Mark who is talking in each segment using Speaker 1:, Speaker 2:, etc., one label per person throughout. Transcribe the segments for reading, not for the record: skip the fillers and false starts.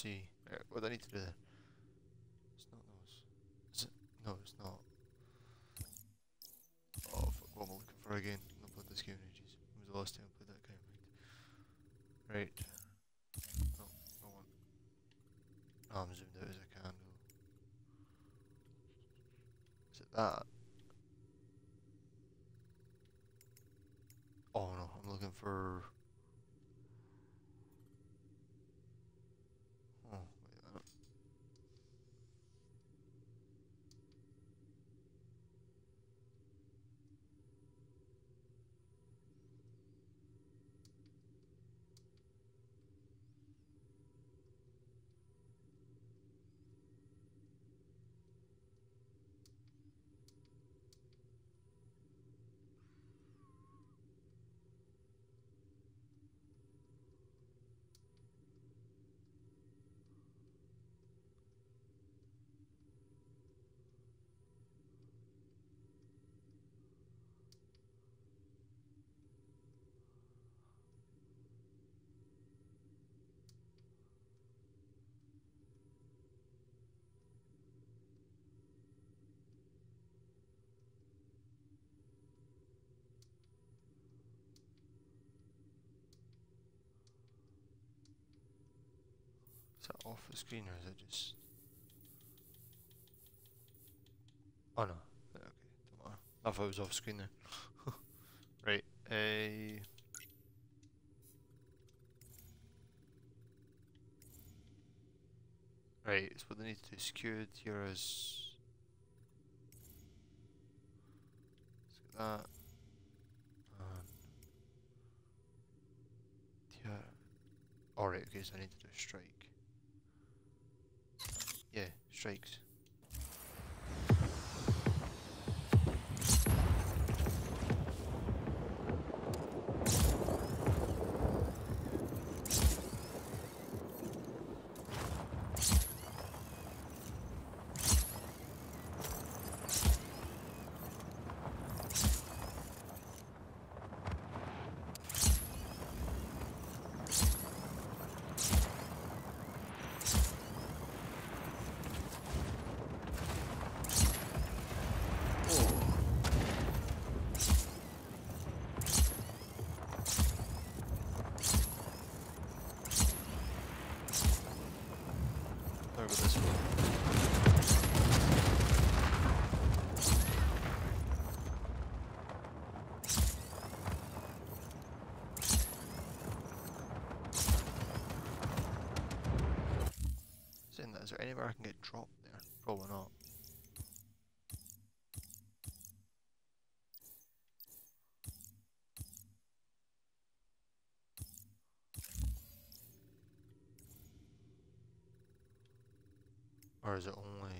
Speaker 1: see. Right, what do I need to do there? It's not those. Is it? No, it's not. Oh, fuck, what am I looking for again? I've not played this game in ages. When was the last time I played that game? Right. No, I want. Oh, I'm zoomed out as I can. Is it that? Oh no, I'm looking for. Oh, wait a minute. Is that off the screen or is it just? Oh no. Okay, don't matter. I thought it was off screen there. Right. Right. So what they need to do is secured here is. Let's get that. And here. Alright. Okay. So I need to do a strike. Yeah. Strikes. Over this one. Saying that, is there anywhere I can get dropped there? Probably not. Or is it only...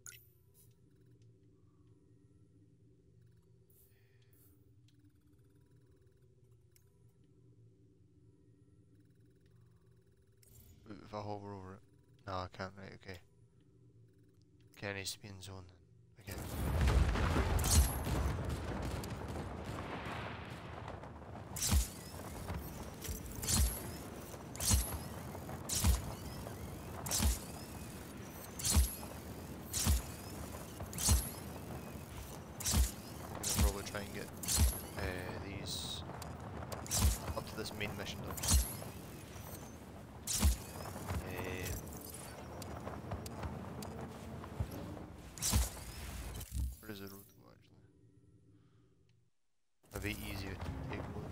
Speaker 1: If I hover over it? No, I can't, right, okay. Okay, it needs to be in zone then. Okay. Probably try and get these up to this main mission done. Where does the road go actually? A bit easier to take road.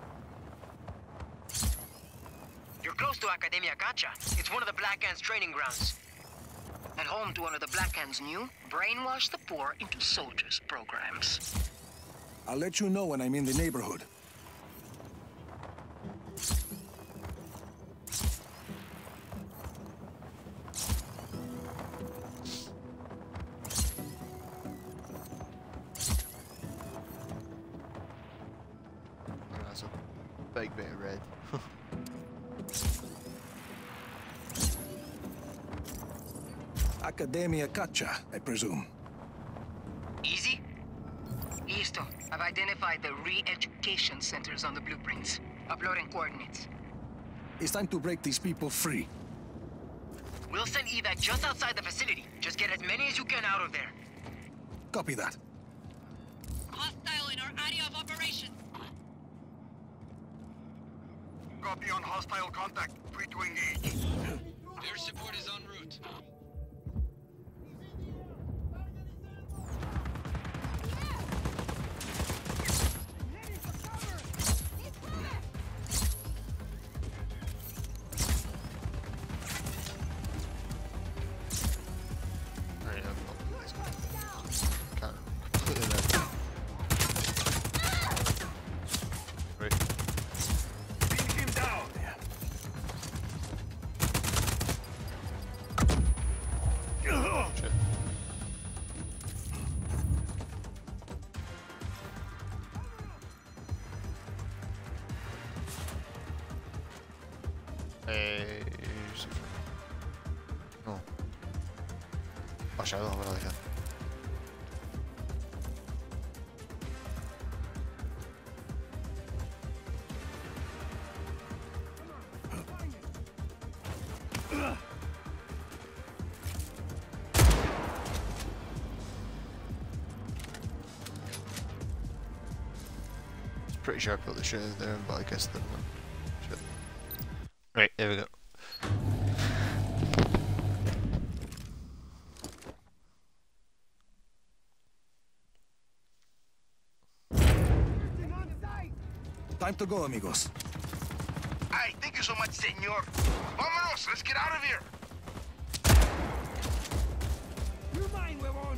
Speaker 2: You're close to Academia Gacha. It's one of the Black Hands training grounds. And home to one of the Black Hands' new brainwash the poor into soldiers programs.
Speaker 3: I'll let you know when I'm in the neighborhood.
Speaker 1: That's a big bit of red.
Speaker 3: Academia Gacha, I presume.
Speaker 2: Easy? Listo. I've identified the re-education centers on the blueprints. Uploading coordinates.
Speaker 3: It's time to break these people free.
Speaker 2: We'll send evac just outside the facility. Just get as many as you can out of there.
Speaker 3: Copy that.
Speaker 4: Hostile in our area of operation.
Speaker 5: Copy on hostile contact. Free to engage.
Speaker 6: Air support is en route.
Speaker 1: Right, I've got this guy. Can't completely let go. Right.
Speaker 5: Pin him down.
Speaker 1: Shit. No. Aşağıda haber alacağım. Pretty sure I put the shit in there, but I guess they're not. Shit. Right, there we go.
Speaker 3: Time to go, amigos.
Speaker 5: Hey, thank you so much, senor. Vámonos, let's get out of here.
Speaker 3: You mine, huevón!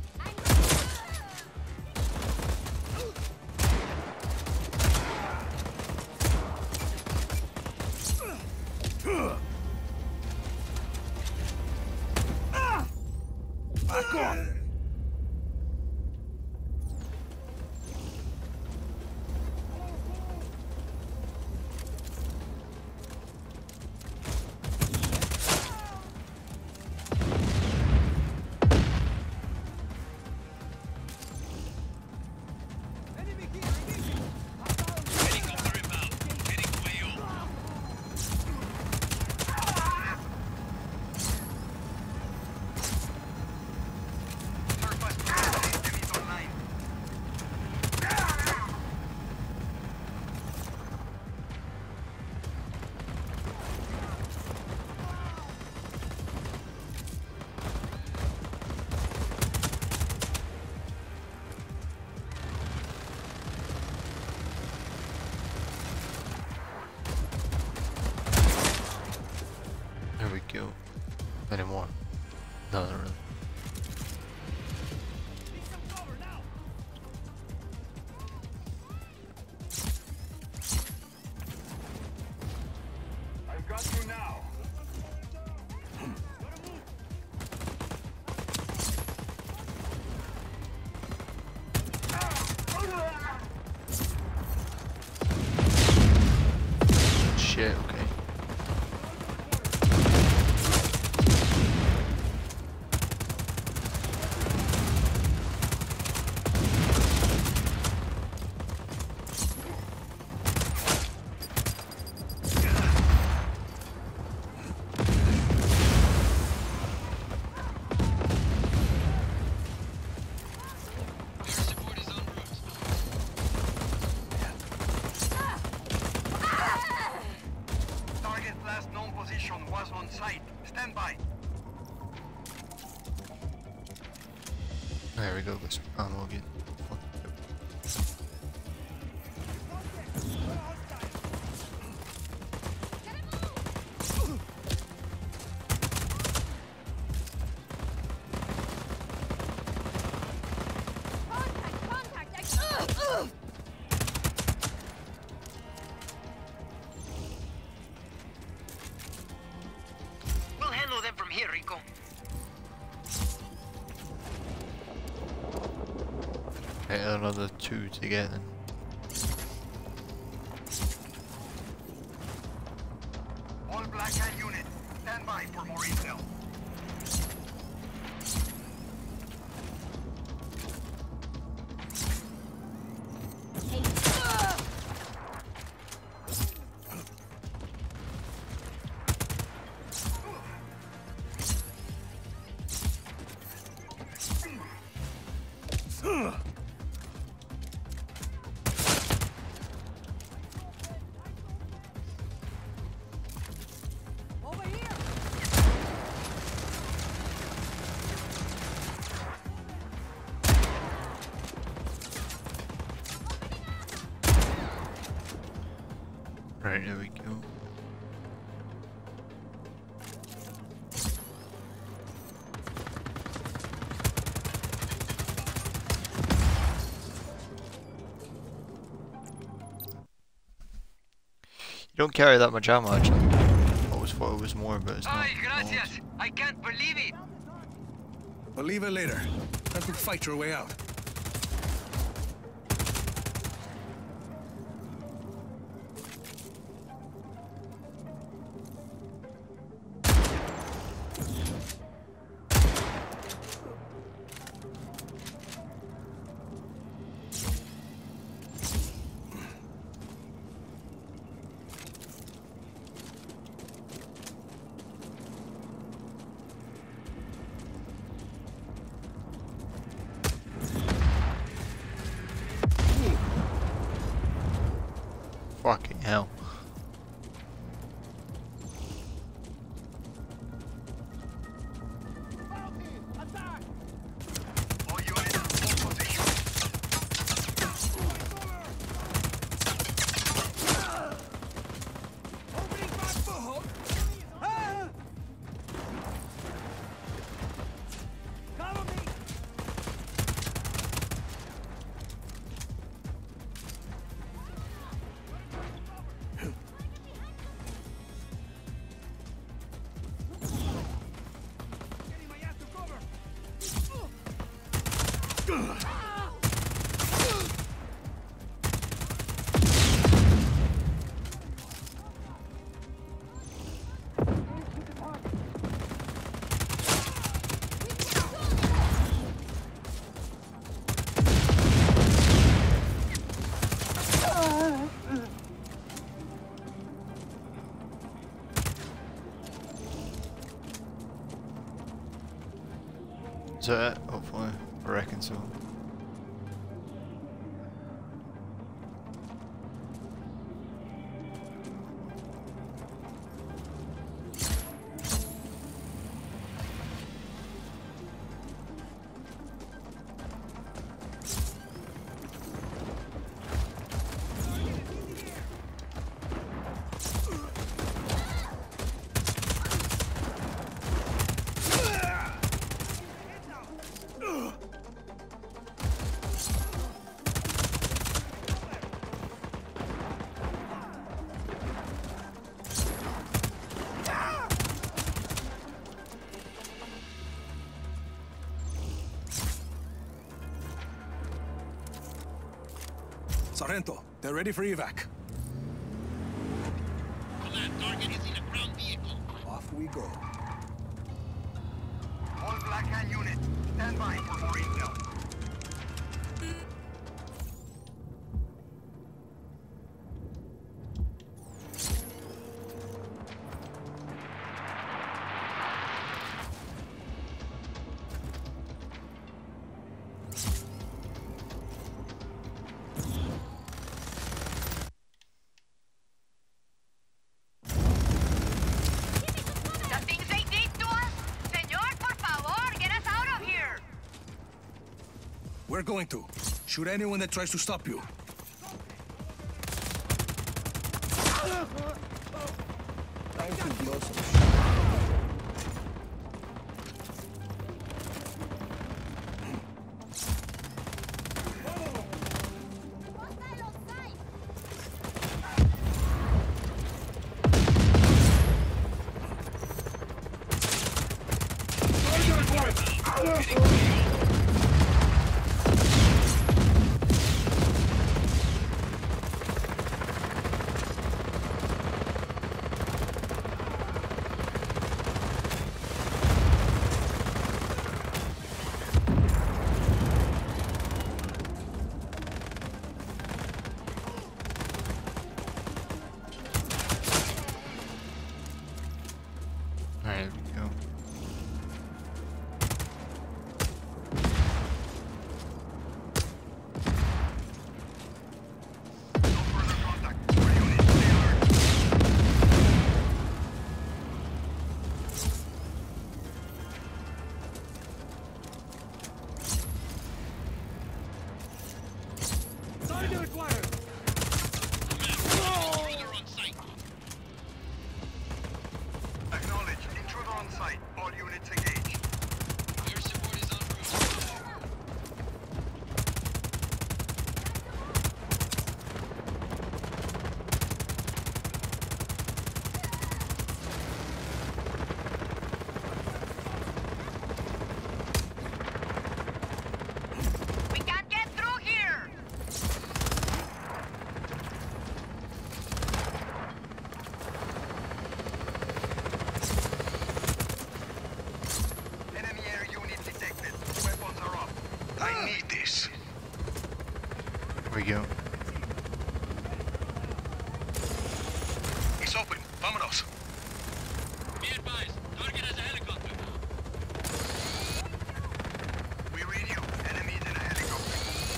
Speaker 3: Back off!
Speaker 6: Helicopter inbound. Heading to AO.
Speaker 5: Surface presence, enemies online.
Speaker 1: There we go. Any more? No, not really.
Speaker 5: I've got you now.
Speaker 1: Shit, okay.
Speaker 6: Air support is en route.
Speaker 5: Target last known position was on site. Stand by.
Speaker 1: There we go, got some ammo again. Fuck.
Speaker 2: We'll handle them from here, Rico.
Speaker 1: Right, another two to get then.
Speaker 5: All Black Hand unit, stand by for more intel.
Speaker 1: Right, there we go. You don't carry that much ammo actually. I always thought it was more, but it's not.
Speaker 6: Ay, gracias. I can't believe it.
Speaker 3: Believe it later. Time to fight your way out.
Speaker 1: Fucking hell.
Speaker 5: All units, hold position.
Speaker 3: Opening back foothold. Ah! Cover me. Getting my ass to cover.
Speaker 1: Is that it? Hopefully. I reckon so.
Speaker 3: Sargento, they're ready for evac.
Speaker 6: Command, target is in a ground vehicle.
Speaker 3: Off we go.
Speaker 5: All Black Hand units, stand by for more intel.
Speaker 4: The things they did to us? Señor, por favor, get us out of here!
Speaker 3: We're going to. Shoot anyone that tries to stop you. Time to blow some shit.
Speaker 1: Alright, there we go.
Speaker 5: No further contact. All units, stay alert.
Speaker 3: Target acquired!
Speaker 6: Command, intruder on site.
Speaker 5: All units engaged.
Speaker 6: Air support is en route.
Speaker 4: We can't get through here!
Speaker 5: Enemy air unit detected. Weapons are up. I need this.
Speaker 1: Here we go.
Speaker 5: It's open. Vámonos.
Speaker 6: Be advised, target has a helicopter.
Speaker 5: We read you. Enemies in a helicopter.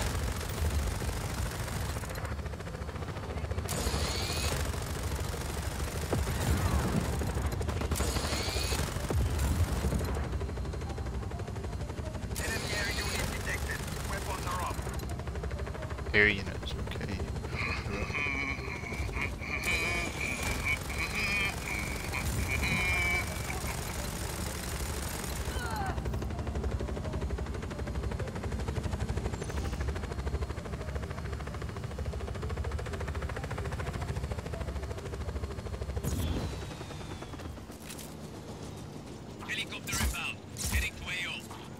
Speaker 5: Enemy air unit detected. Weapons are up.
Speaker 1: Air units, okay.
Speaker 6: Helicopter inbound. Heading to AO.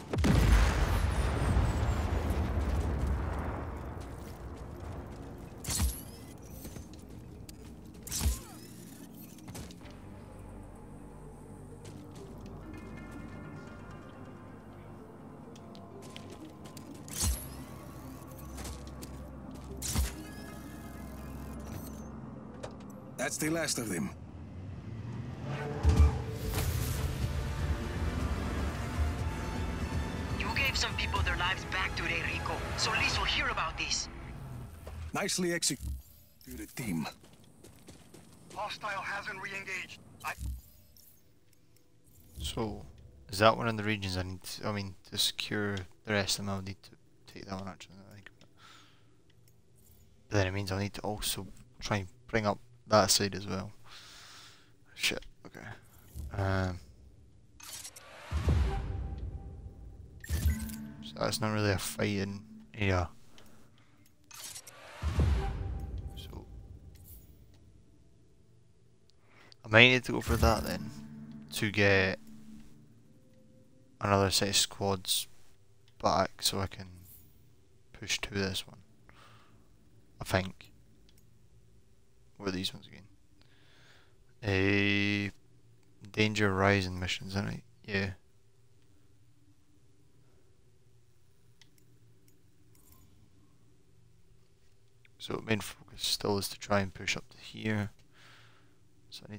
Speaker 3: That's the last of them.
Speaker 2: You gave some people their lives back today, Rico. So Liz will hear about this.
Speaker 3: Nicely executed, team.
Speaker 5: Hostile hasn't re-engaged.
Speaker 1: So, is that one of the regions I need to, I mean, to secure the rest of them, I'll need to take that one actually, now that I think about it. But then it means I'll need to also try and bring up that side as well. Shit, okay. So that's not really a fighting area. So, I might need to go for that then, to get another set of squads back so I can push to this one. I think. What are these ones again? Danger Horizon missions, isn't it? Yeah. So main focus still is to try and push up to here. So I need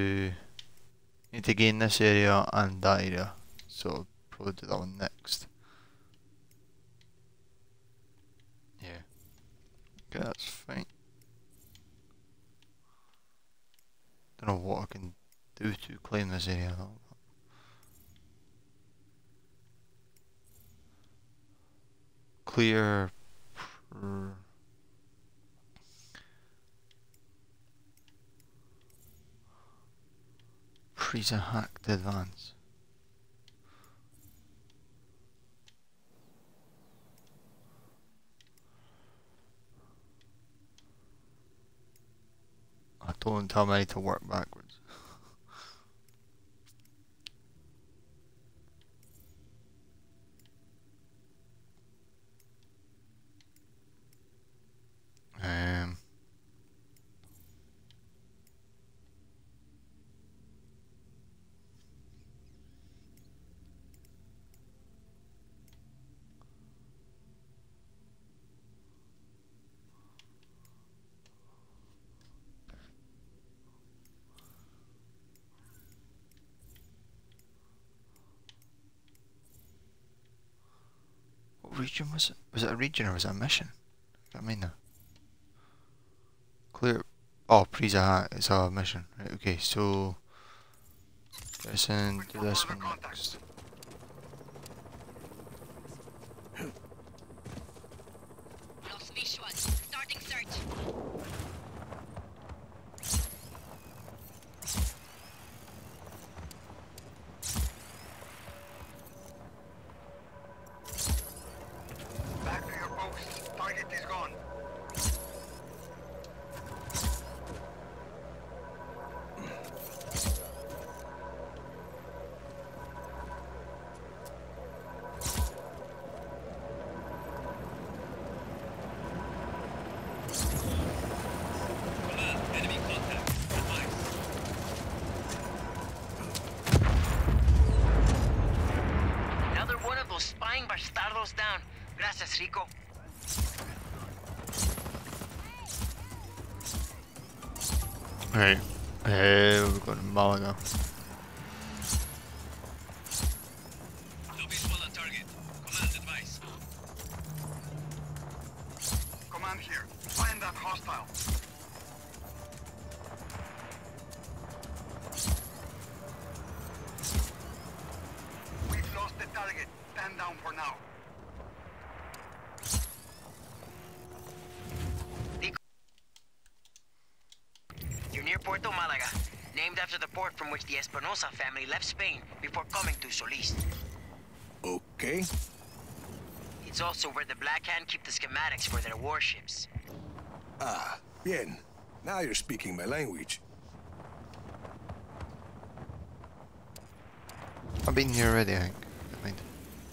Speaker 1: to gain this area and that area. So I'll probably do that one next. Yeah. Okay, that's fine. Don't know what I can do to claim this area though. Clear. Freezer hack to advance. Don't tell me I need to work backwards. What region was it? Was it a region or was it a mission? I mean now. Clear. Oh, Prisa Hat. It's a mission. Right, okay, so let's do this one next.
Speaker 4: Lost visual. Starting search.
Speaker 2: close down. Gracias, Rico.
Speaker 1: Right. We've got Malaga.
Speaker 6: No visual on target. Command advice.
Speaker 5: Command here. Find that hostile. We've lost the target. Stand down for now.
Speaker 2: You're near Puerto Malaga, named after the port from which the Espinosa family left Spain before coming to Solis.
Speaker 3: Okay.
Speaker 2: It's also where the Black Hand keep the schematics for their warships.
Speaker 3: Ah, bien. Now you're speaking my language.
Speaker 1: I've been here already, I think. I mean,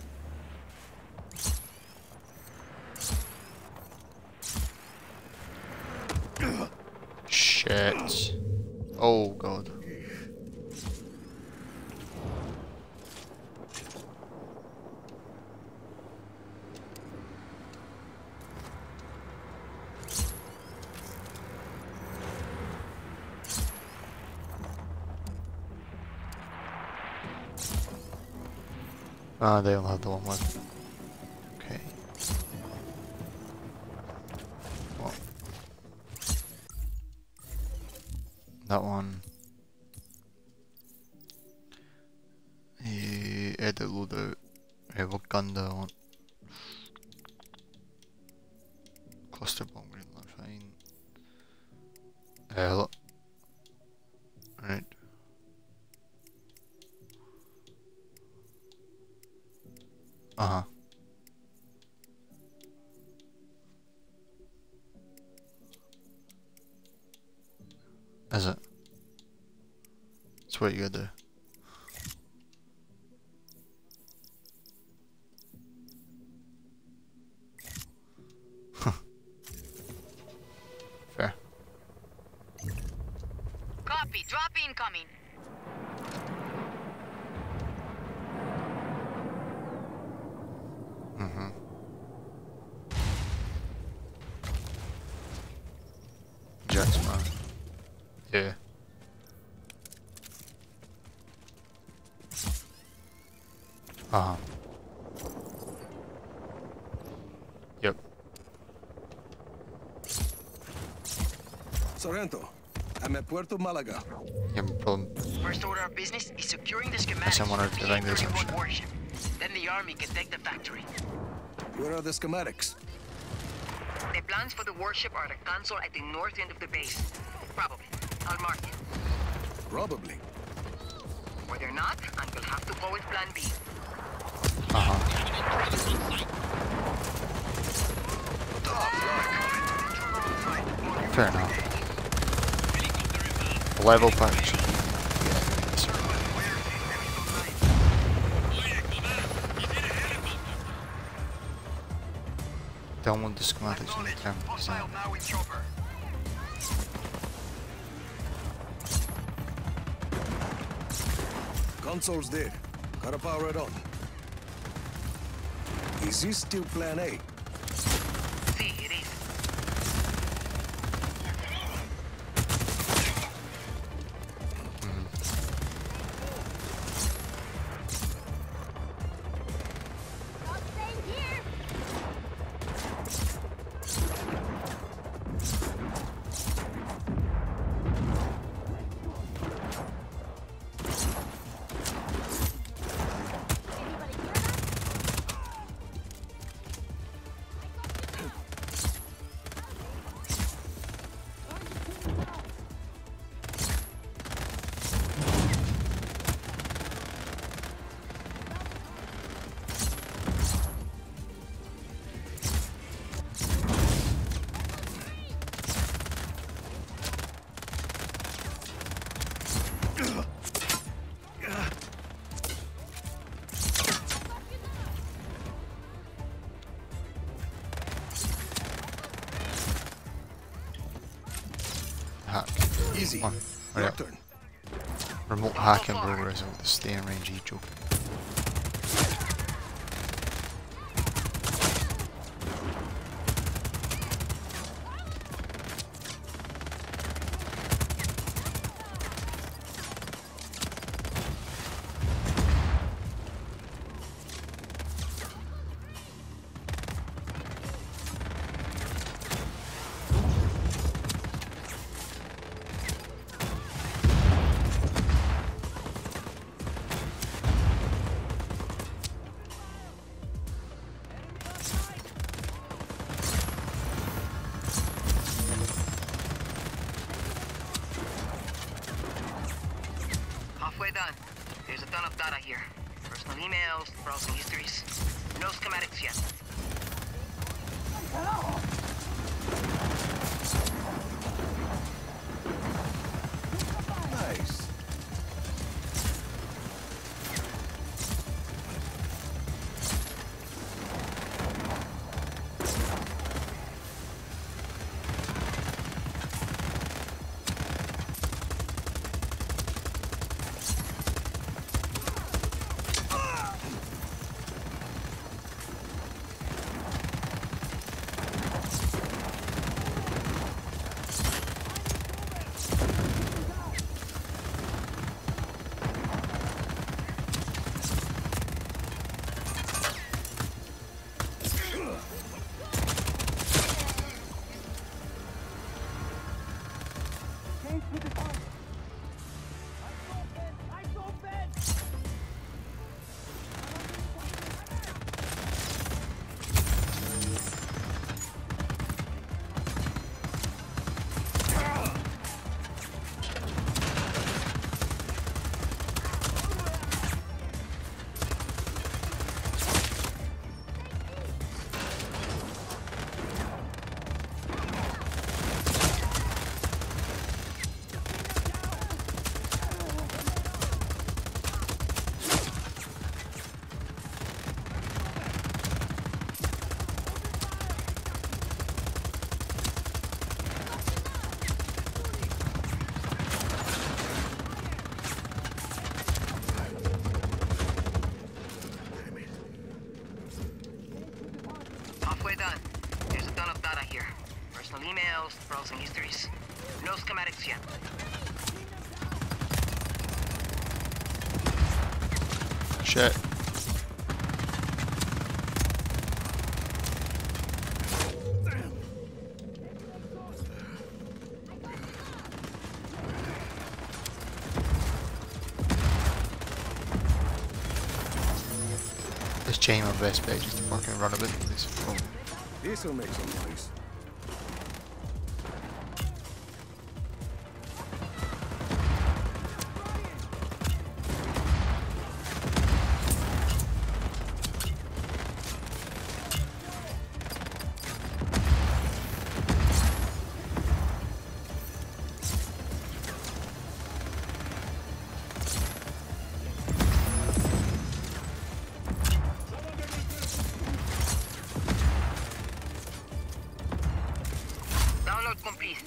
Speaker 1: shit. Oh god. Ah, they only have the one left. Okay. Well, that one. Edit loadout. Right, what gun do I want? Cluster bomb green, that's fine. Look. Right. Uh-huh. Is it? That's what you gotta do. Fair.
Speaker 4: Copy. Drop incoming.
Speaker 1: Mm-hmm. Jets, man. Yeah. Uh-huh. Yep.
Speaker 3: Sorrento, I'm at Puerto Malaga.
Speaker 1: Yeah, no problem.
Speaker 2: First order of business is securing the
Speaker 1: I
Speaker 2: schematics
Speaker 1: sent one
Speaker 2: for
Speaker 1: out
Speaker 2: the
Speaker 1: to Langley
Speaker 2: PA-31
Speaker 1: Assumption.
Speaker 2: warship. Then the army can take the factory.
Speaker 3: Where are the schematics?
Speaker 2: The plans for the warship are at a console at the north end of the base. Probably. I'll mark it.
Speaker 3: Probably.
Speaker 2: Where they're not, and we'll have to go with plan B.
Speaker 1: Uh-huh. Fair enough. Level patch. Download the schematics on the camera.
Speaker 5: Hostile now in chopper.
Speaker 3: Console's dead. Gotta power it on. Is this still plan A?
Speaker 2: See, it is.
Speaker 1: Hack.
Speaker 3: Easy.
Speaker 1: One.
Speaker 3: Your
Speaker 1: Right.
Speaker 3: turn.
Speaker 1: Remote hacking progress with the stay in range joke.
Speaker 2: of data here. Personal emails, browsing histories. No schematics yet.
Speaker 3: Nice.
Speaker 2: Halfway done. There's a ton of data here. Personal emails, browsing histories. No schematics yet.
Speaker 1: Shit. This chain on best page is to fucking run a bit of this phone.
Speaker 3: This'll make some noise.
Speaker 2: Download complete.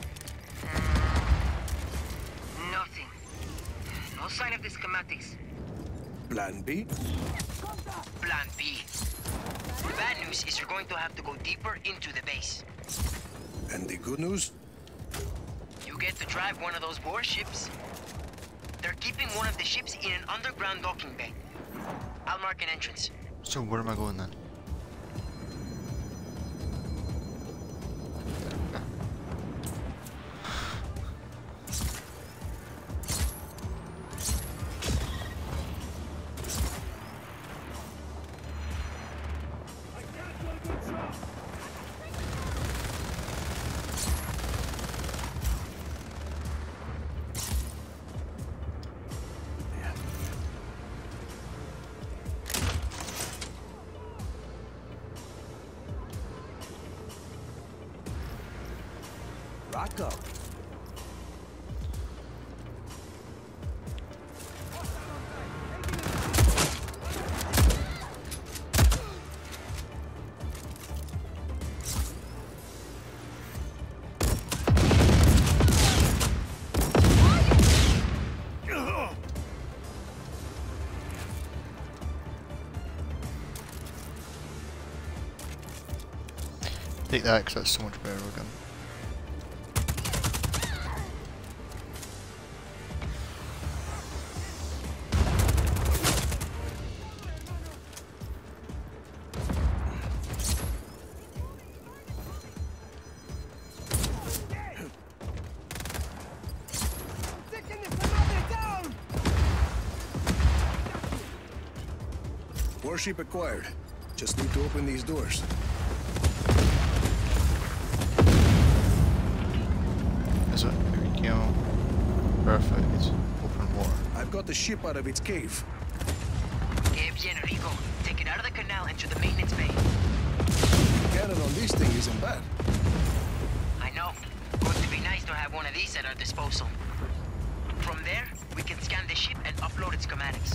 Speaker 2: Nothing. No sign of the schematics.
Speaker 3: Plan B?
Speaker 2: Plan B. The bad news is you're going to have to go deeper into the base.
Speaker 3: And the good news?
Speaker 2: You get to drive one of those warships. They're keeping one of the ships in an underground docking bay. I'll mark an entrance.
Speaker 1: So where am I going then?
Speaker 3: Rock up.
Speaker 1: Take that because that's so much better gun.
Speaker 3: Warship acquired. Just need to open these doors.
Speaker 1: Is it? Here we go. Perfect. Open water.
Speaker 3: I got the ship out of its cave.
Speaker 2: Que bien, Rico. Take it out of the canal into the maintenance bay.
Speaker 3: Cannon on this thing isn't bad.
Speaker 2: I know. Going to be nice to have one of these at our disposal. From there, we can scan the ship and upload its schematics.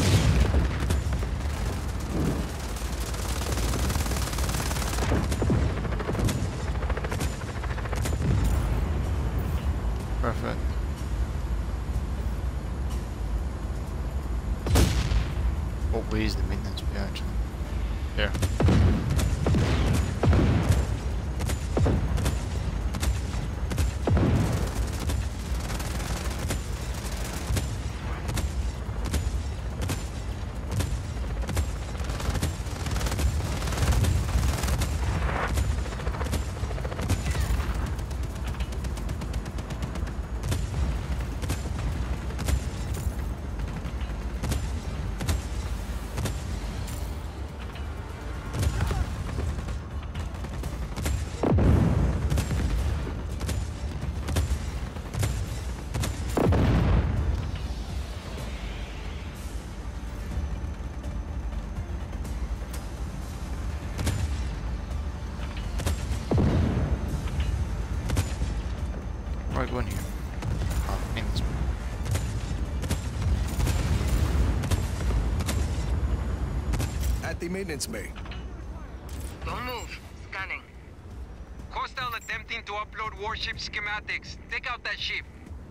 Speaker 1: Perfect. What way is the maintenance bay actually? Here. Where do I go in here? Oh, maintenance bay.
Speaker 3: At the maintenance bay.
Speaker 2: Don't move. Scanning.
Speaker 7: Hostile attempting to upload warship schematics. Take out that ship.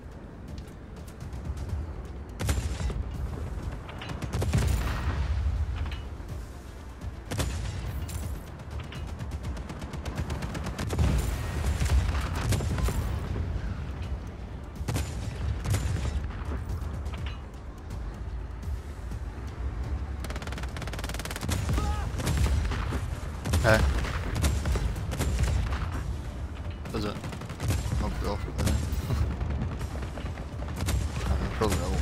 Speaker 1: Does it? I'll be off with it then. I mean, probably I won't.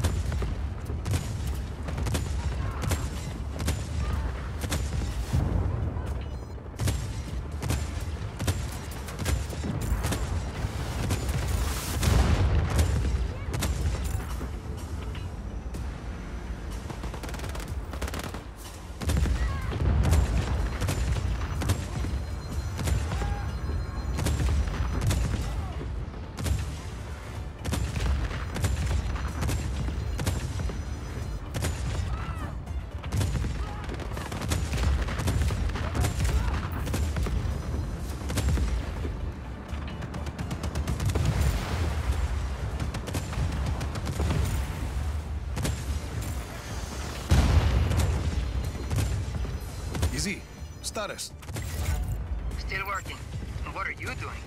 Speaker 3: Easy. Status.
Speaker 2: Still working. And what are you doing?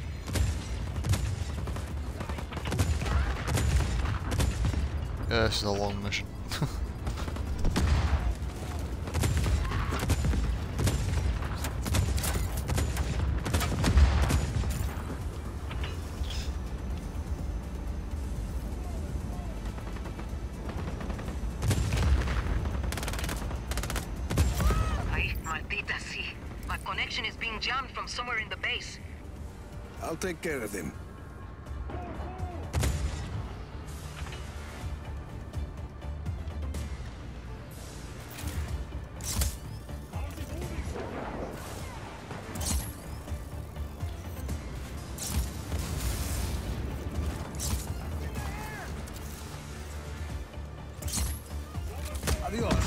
Speaker 1: Yeah, this is a long mission.
Speaker 2: Ay, maldita sí. My connection is being jammed from somewhere in the base.
Speaker 3: I'll take care of them. Adios.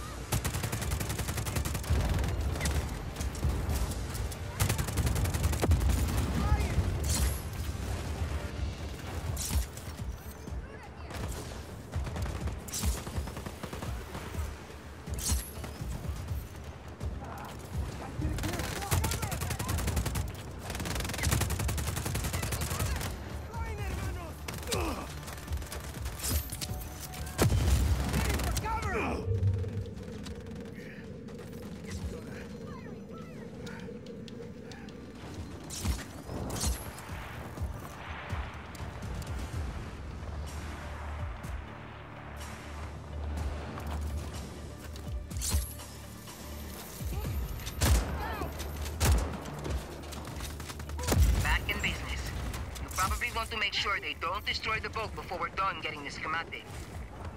Speaker 2: Back in business. You probably want to make sure they don't destroy the boat before we're done getting the schematic.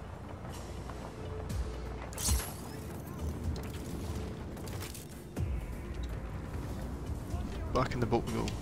Speaker 1: back in the boat we go.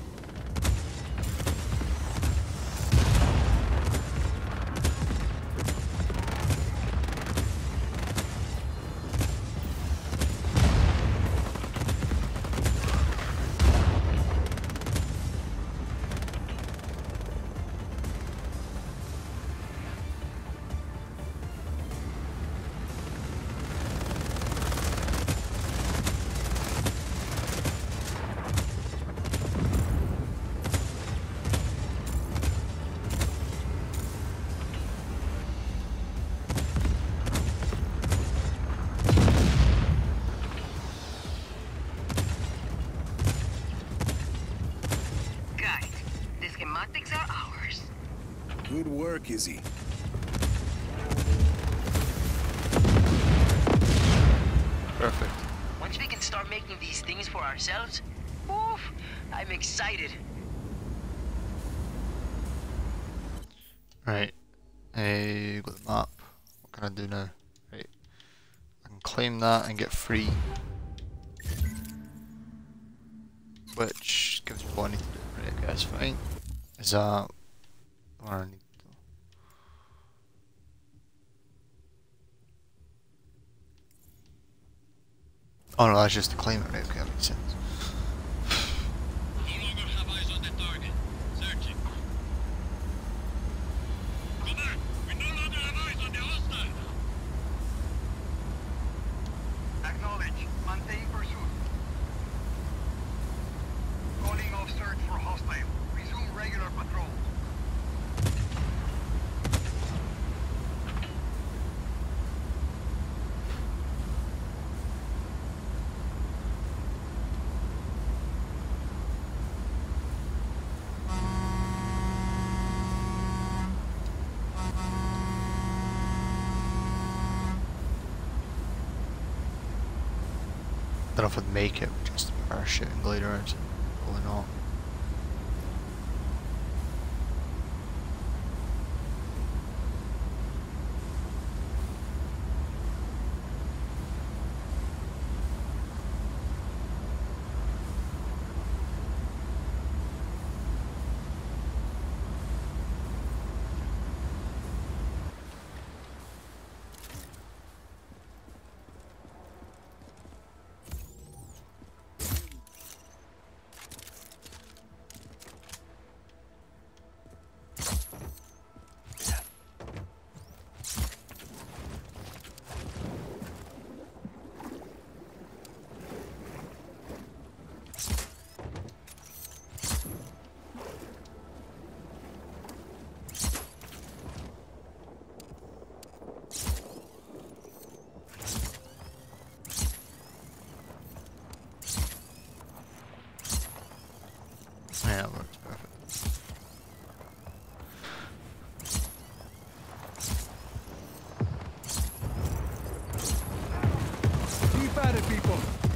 Speaker 3: Good work, Izzy.
Speaker 1: Perfect.
Speaker 2: Once we can start making these things for ourselves, oof, I'm excited.
Speaker 1: Right. Got the map. What can I do now? Right. I can claim that and get free. Which gives me what I need to do. Right, okay, that's fine. Is that what I need to do? Oh no, that's just to claim it, right? Okay, that makes sense.
Speaker 6: No longer have eyes on the target. Searching. Commander, we no longer have eyes on the hostile.
Speaker 5: Acknowledge. Maintain pursuit. Calling off search for hostile. Resume regular patrol.
Speaker 1: I don't know if I'd make it with just a parachute and glide around. Probably not. Yeah, that works perfect.
Speaker 3: Keep at it, people.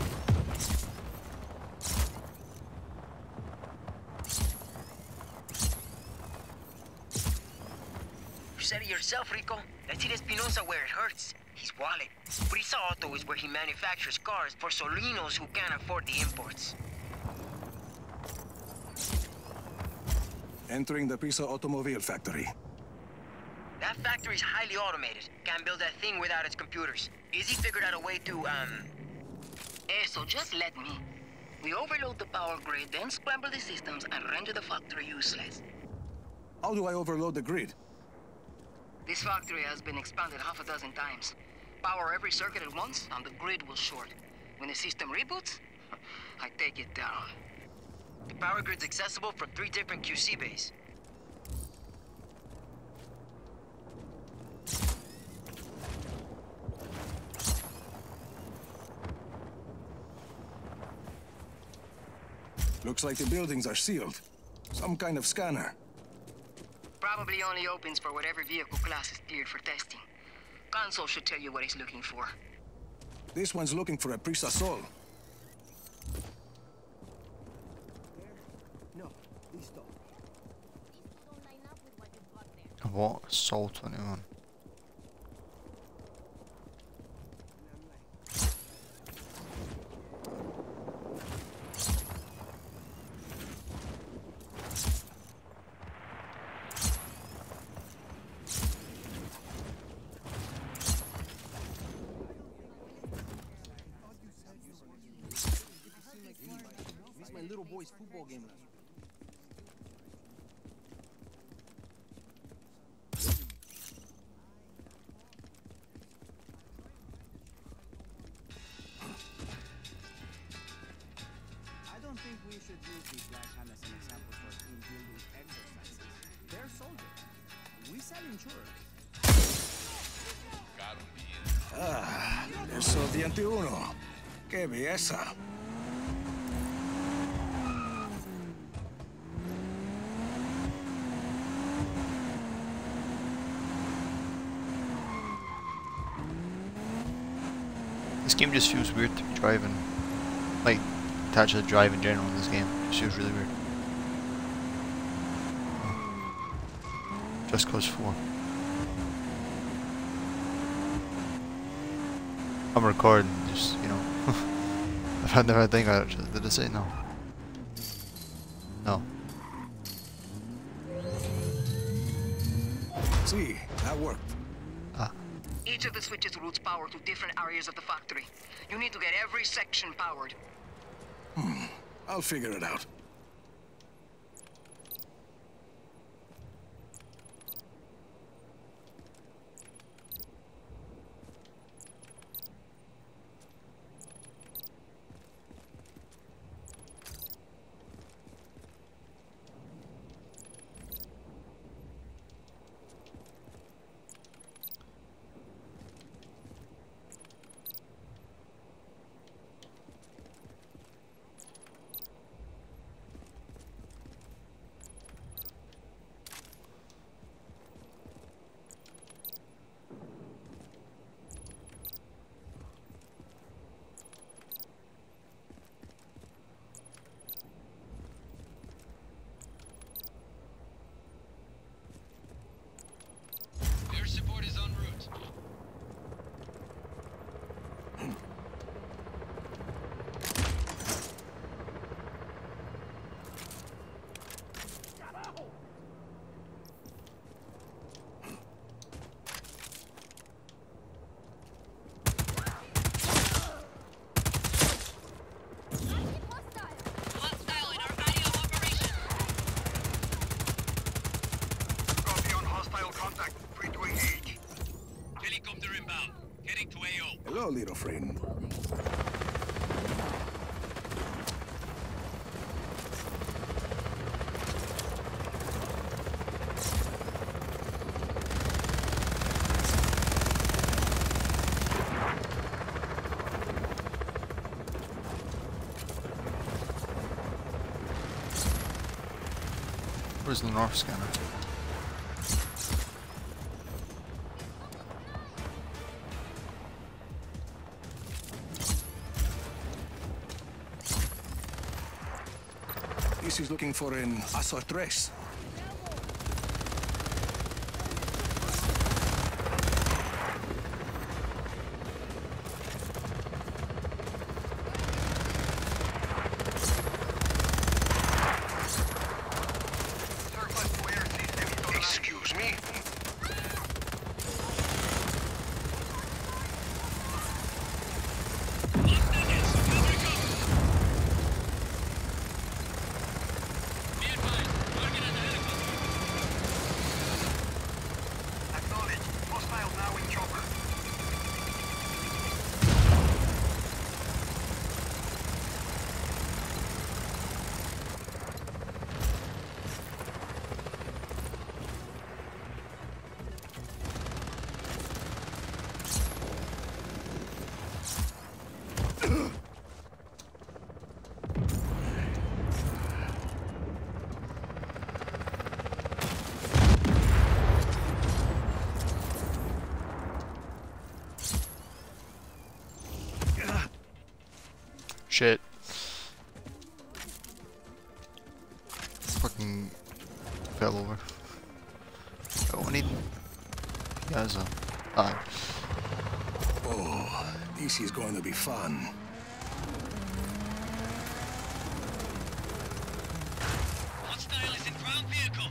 Speaker 2: You said it yourself, Rico. Let's hit Espinosa where it hurts. His wallet. Prisa Auto is where he manufactures cars for Solinos who can't afford the imports.
Speaker 3: Entering the Prisa Automobile factory.
Speaker 2: That factory's highly automated. Can't build that thing without its computers. Izzy figured out a way to, so just let me. We overload the power grid, then scramble the systems and render the factory useless.
Speaker 3: How do I overload the grid?
Speaker 2: This factory has been expanded half a dozen times. Power every circuit at once, and the grid will short. When the system reboots, I take it down. The power grid's accessible from 3 different QC bays.
Speaker 3: Looks like the buildings are sealed. Some kind of scanner.
Speaker 2: Probably only opens for whatever vehicle class is cleared for testing. Console should tell you what he's looking for.
Speaker 3: This one's looking for a Prisa Sol.
Speaker 1: What? Sol 21.
Speaker 3: your boys' football game last week.
Speaker 8: I don't think we should use the Black Hand as an example for team building exercises. They're soldiers. We sell insurance.
Speaker 3: Ah, eso diente uno. Qué belleza.
Speaker 1: This game just feels weird to be driving. Like, to actually drive in general in this game. It just feels really weird. Just Cause 4. I'm recording, just, you know. I've had never think about it. Did I say no? No.
Speaker 3: See, that worked.
Speaker 2: Each of the switches routes power to different areas of the factory. You need to get every section powered.
Speaker 3: I'll figure it out.
Speaker 6: Air support is en route.
Speaker 4: Hostile in our area of operation.
Speaker 5: Copy on hostile contact. Free to engage.
Speaker 6: Helicopter inbound. Heading to AO.
Speaker 3: Hello, little friend.
Speaker 1: Where's the north scanner?
Speaker 3: This is looking for an Asortres.
Speaker 5: Surplus to air system. Excuse me?
Speaker 6: Be advised. Target at the helicopter.
Speaker 5: Acknowledge. Hostile now in chopper.
Speaker 1: Shit. Fucking fell over. Oh, I need Gaza. Ah,
Speaker 3: Oh, this is going to be fun.
Speaker 6: Hostile is in ground vehicle.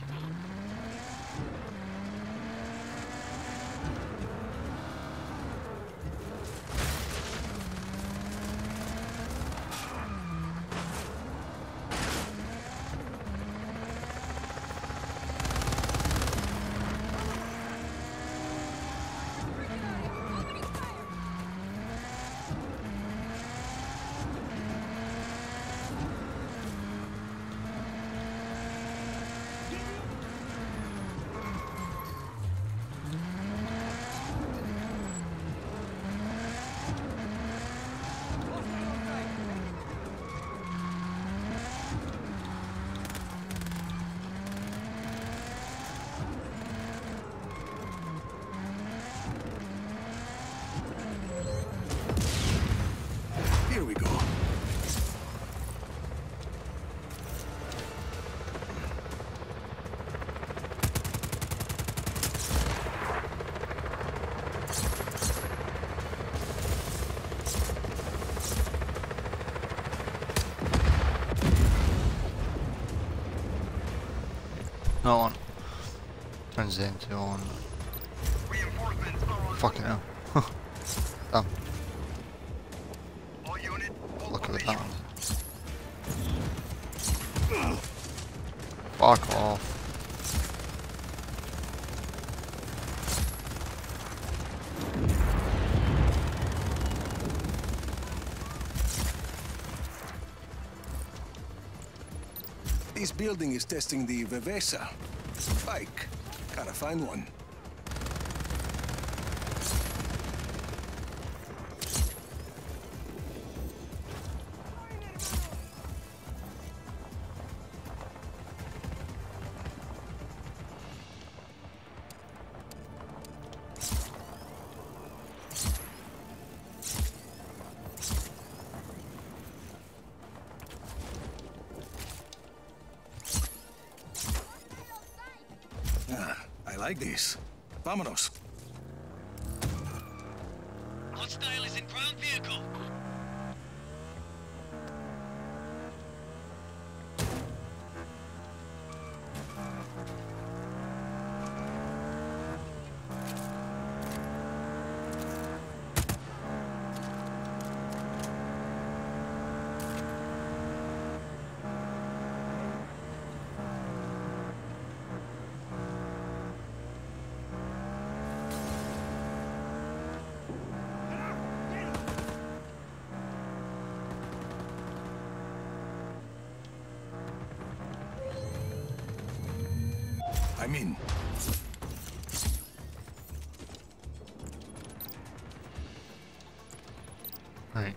Speaker 1: Not on. Turns into on.
Speaker 5: Reinforcements are on.
Speaker 1: Fucking hell. Damn.
Speaker 5: All unit, hold
Speaker 1: Look at
Speaker 5: formation.
Speaker 1: that. Fuck off.
Speaker 3: This building is testing the Vivesa. Bike. Gotta find one. I like this. Vámonos.
Speaker 6: Hostile is in ground vehicle.
Speaker 3: I'm in.
Speaker 1: Right.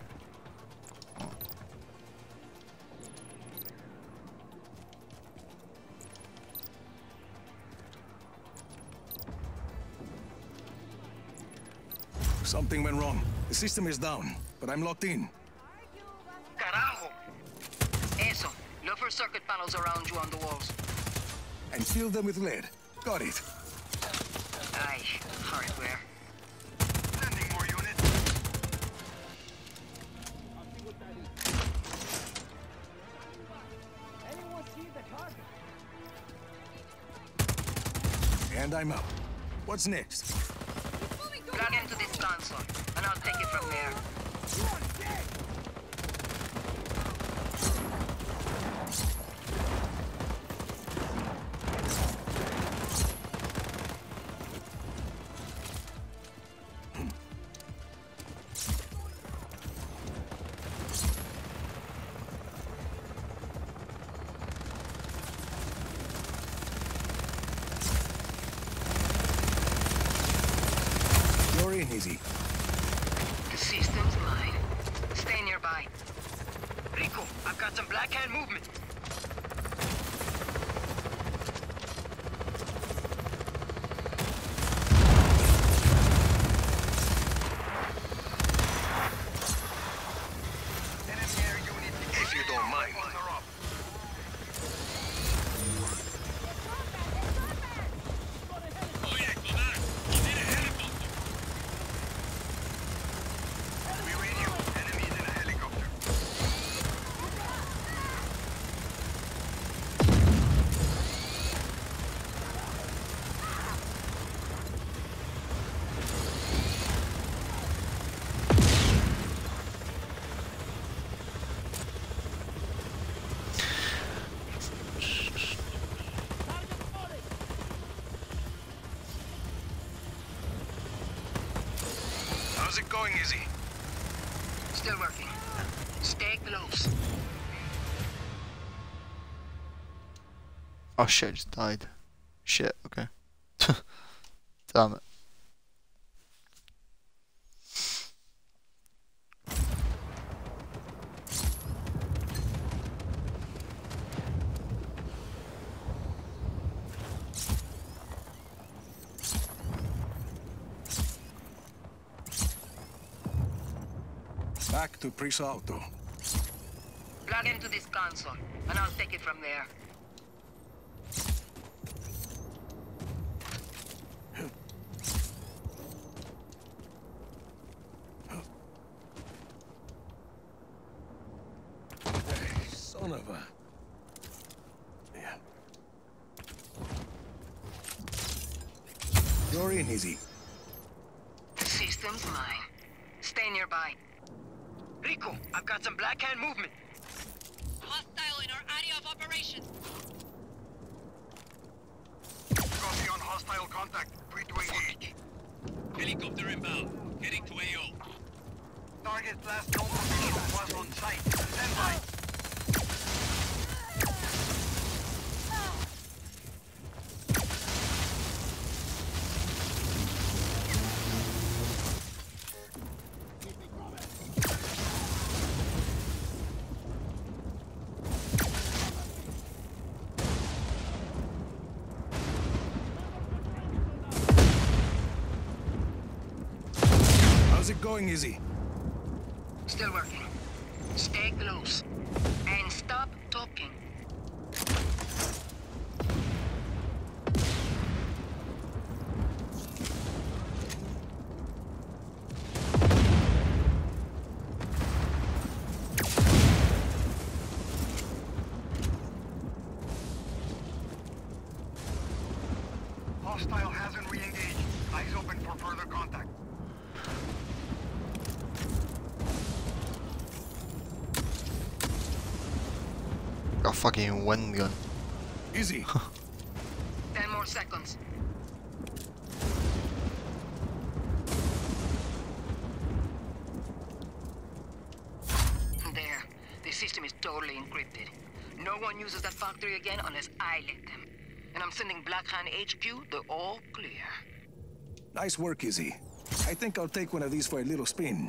Speaker 3: Something went wrong. The system is down, but I'm locked in.
Speaker 2: Carajo! Eso. Look for circuit panels around you on the walls.
Speaker 3: And fill them with lead. Got it.
Speaker 2: Aye, hardware.
Speaker 5: Sending more units.
Speaker 8: Anyone see the target?
Speaker 3: And I'm out. What's next?
Speaker 2: Plug into this console, and I'll take it from there.
Speaker 3: You're in, Izzy.
Speaker 2: The system's mine. Stay nearby. Rico, I've got some black hand movement.
Speaker 5: Enemy air unit.
Speaker 3: If you don't mind.
Speaker 6: Oye, Connor, need a helicopter.
Speaker 5: We read you. Enemies in a helicopter.
Speaker 3: How's it going, Izzy?
Speaker 2: Still working. Stay close.
Speaker 1: Oh shit, I just died. Shit, okay. Damn it.
Speaker 3: Back to Prisalto.
Speaker 2: Plug into this console, and I'll take it from there.
Speaker 3: Son of a... Yeah. You're in, Izzy.
Speaker 2: The system's mine. Stay nearby. Rico, I've got some Black Hand movement.
Speaker 4: Hostile in our area of operation.
Speaker 5: Copy on hostile contact. Free to engage.
Speaker 6: Helicopter inbound. Heading to AO.
Speaker 5: Target last known position was on site. Stand by.
Speaker 3: How's it going, Izzy?
Speaker 2: Still working. Stay close. And stop talking.
Speaker 5: Hostile hasn't re-engaged. Eyes open for further contact.
Speaker 1: Got a fucking wind gun.
Speaker 3: Izzy.
Speaker 2: 10 more seconds. There. The system is totally encrypted. No one uses that factory again unless I let them. And I'm sending Black Hand HQ the all clear.
Speaker 3: Nice work, Izzy. I think I'll take one of these for a little spin.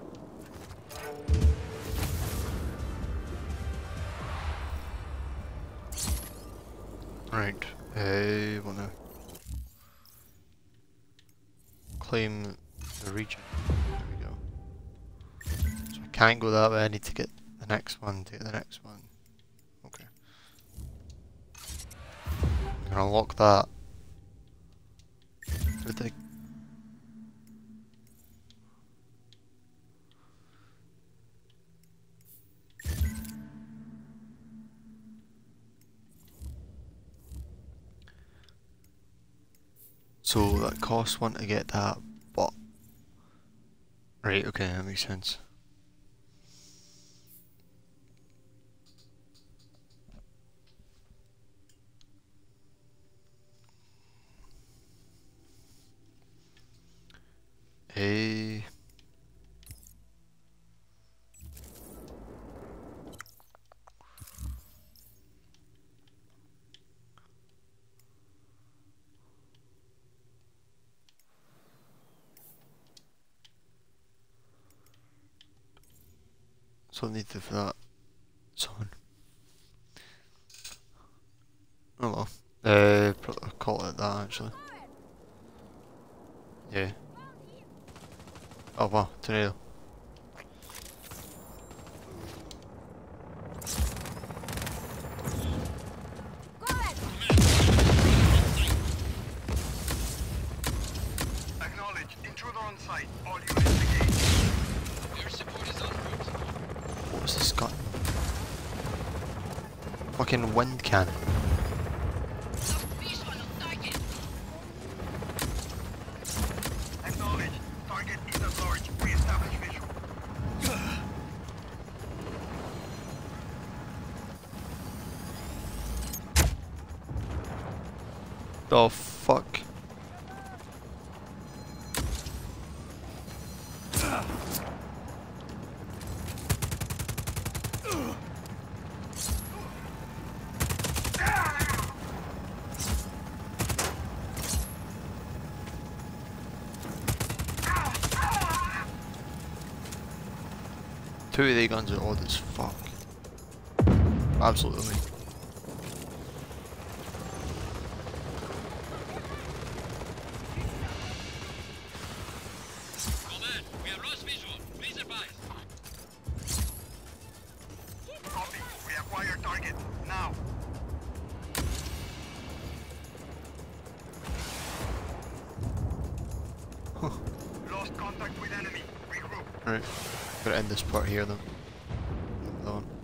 Speaker 1: Right, wanna claim the region. There we go. So I can't go that way, I need to get the next one, take the next one. Okay. I'm gonna lock that. With the so that costs one to get that, but right, okay, that makes sense. Hey. So I need to for that. Someone. Oh well. Call it that actually. Yeah. Oh wow, tornado.
Speaker 5: Acknowledged. Intruder on site. All units engaged.
Speaker 6: Air support is en route.
Speaker 1: What was this gun? Fucking wind cannon.
Speaker 4: Visual on target.
Speaker 5: Acknowledged. Target is at large. Re-establish visual.
Speaker 1: The fuck? Two of the guns are odd as fuck. Absolutely.
Speaker 6: Command, we have lost visual. Please advise.
Speaker 5: Copy. We acquire target. Now. Lost contact with enemy. Regroup.
Speaker 1: Right, gotta end this part here then. Hold on.